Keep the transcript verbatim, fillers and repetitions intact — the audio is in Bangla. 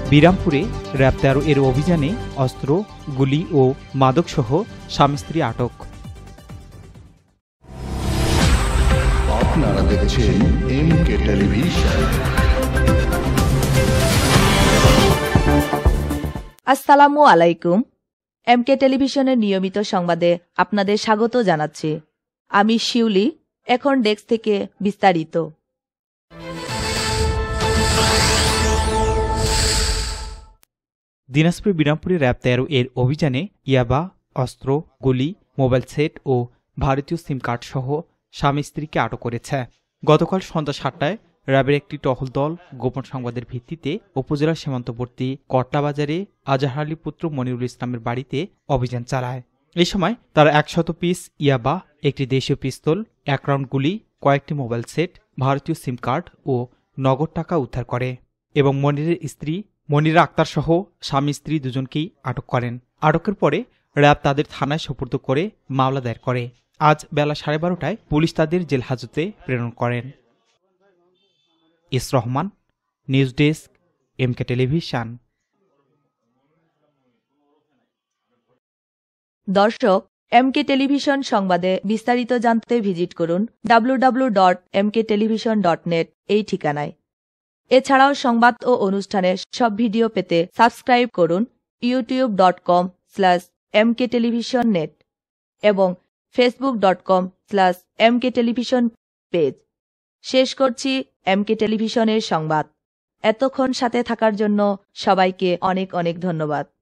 বিরামপুরে র্যাব তেরো এর অভিযানে অস্ত্র, গুলি ও মাদকসহ স্বামী স্ত্রী আটক। আপনারা দেখছেন এমকে টেলিভিশন। আসসালামু আলাইকুম। এমকে টেলিভিশনের নিয়মিত সংবাদে আপনাদের স্বাগত জানাচ্ছি। আমি শিউলি। এখন ডেস্ক থেকে বিস্তারিত। দিনাজপুর বিরামপুরে র্যাব তেরো এর অভিযানে ইয়াবা, অস্ত্র, গুলি, মোবাইল সেট ও ভারতীয় সিম কার্ড সহ স্বামী স্ত্রীকে আটক করেছে। গতকাল সন্ধ্যা সাতটায় র্যাবের একটি টহল দল গোপন সংবাদের ভিত্তিতে উপজেলা সীমান্তবর্তী কটলা বাজারে আজাহার আলী পুত্র মনিরুল ইসলামের বাড়িতে অভিযান চালায়। এই সময় তারা একশত পিস ইয়াবা, একটি দেশীয় পিস্তল, এক রাউন্ড গুলি, কয়েকটি মোবাইল সেট, ভারতীয় সিম কার্ড ও নগদ টাকা উদ্ধার করে এবং মনিরের স্ত্রী মনিরা আক্তার সহ স্বামী স্ত্রী দুজনকেই আটক করেন। আটকের পরে র্যাব তাদের থানায় সোপর্দ করে মামলা দায়ের করে। আজ বেলা সাড়ে বারোটায় পুলিশ তাদের জেল হাজতে প্রেরণ করেন। S Rahman, news desk, MK television. দর্শক, এমকে টেলিভিশন সংবাদে বিস্তারিত জানতে ভিজিট করুন W W W dot M K television dot net এই ঠিকানায়। এছাড়াও সংবাদ ও অনুষ্ঠানের সব ভিডিও পেতে সাবস্ক্রাইব করুন YouTube dot com slash M K television net এবং Facebook dot com slash M K television page. শেষ করছি এমকে টেলিভিশনের সংবাদ। এতক্ষণ সাথে থাকার জন্য সবাইকে অনেক অনেক ধন্যবাদ।